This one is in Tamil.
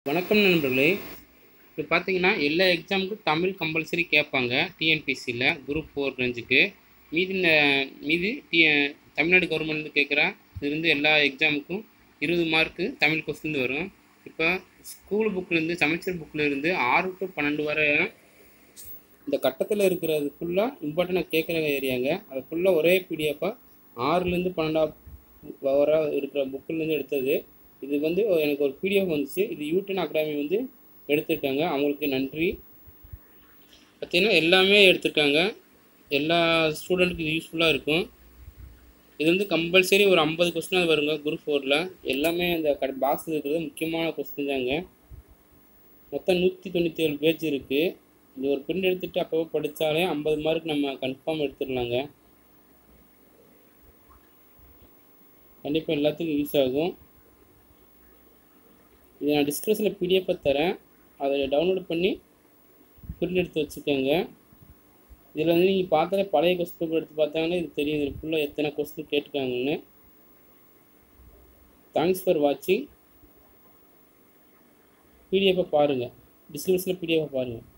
வணக்கம் நண்பர்களே. இப்போ பார்த்தீங்கன்னா எல்லா எக்ஸாமுக்கும் தமிழ் கம்பல்சரி கேட்பாங்க டிஎன்பிசியில் குரூப் 4 ரேஞ்சுக்கு. மீதி தமிழ்நாடு கவர்மெண்ட் கேட்குற இதுலேருந்து எல்லா எக்ஸாமுக்கும் 20 மார்க்கு தமிழ் கொஸ்டின் வரும். இப்போ ஸ்கூல் புக்கிலேருந்து சமச்சீர் புக்கிலேருந்து 6 to 12 வரை இந்த கட்டத்தில் இருக்கிறது ஃபுல்லாக இம்பார்ட்டண்டாக கேட்குற ஏரியாங்க. அது ஃபுல்லாக ஒரே பிடிஎஃபாக 6லேருந்து 12 வர இருக்கிற புக்கிலேருந்து எடுத்தது. இது வந்து எனக்கு ஒரு பிடிஎஃப் வந்துச்சு. இது யூடியூன் அகாடமி வந்து எடுத்திருக்காங்க, அவங்களுக்கு நன்றி. பார்த்தீங்கன்னா எல்லாமே எடுத்திருக்காங்க. எல்லா ஸ்டூடெண்ட்டுக்கு இது யூஸ்ஃபுல்லாக இருக்கும். இது வந்து கம்பல்சரி ஒரு 50 கொஸ்டின் வருங்க குரூப் 4ல். எல்லாமே இந்த பாக்ஸில் இருக்கிறது முக்கியமான கொஸ்டின் தாங்க. மொத்தம் 197 பேஜ் இருக்குது. இது ஒரு பிரிண்ட் எடுத்துகிட்டு அப்போ படித்தாலே 50 மார்க் நம்ம கன்ஃபார்ம் எடுத்துடலாங்க. கண்டிப்பாக எல்லாத்துக்கும் யூஸ் ஆகும். இதை நான் டிஸ்கிரிப்ஷனில் பிடிஎஃபை தரேன், அதை டவுன்லோட் பண்ணி பிரிண்ட் எடுத்து வச்சுக்கோங்க. இதில் வந்து நீங்கள் பார்த்தாலே பழைய கொஸ்டின் பேப்பர் எடுத்து பார்த்தாங்கன்னா இது தெரியும், இதில் ஃபுல்லாக எத்தனை கொஸ்டின் கேட்டுருக்காங்கன்னு. தேங்க்ஸ் ஃபார் வாட்சிங். பிடிஎஃபை பாருங்கள், டிஸ்கிரிப்ஷனில் பிடிஎஃபை பாருங்கள்.